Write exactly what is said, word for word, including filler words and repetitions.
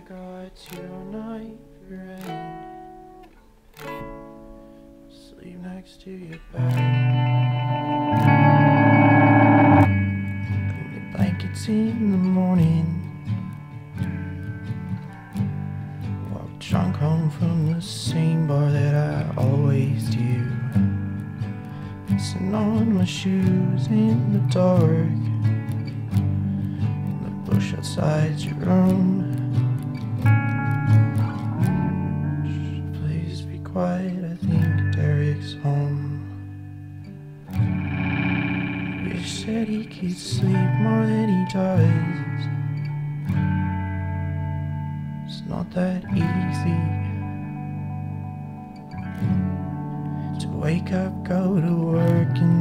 got tonight friend. Sleep next to your bed. Clean your blankets in the morning. Walk drunk home from the same bar that I always do. Pissing on my shoes in the dark. In the bush outside your room. Please be quiet, I think Derek's home. Wish that he could sleep more than he does. It's not that easy to wake up, go to work, and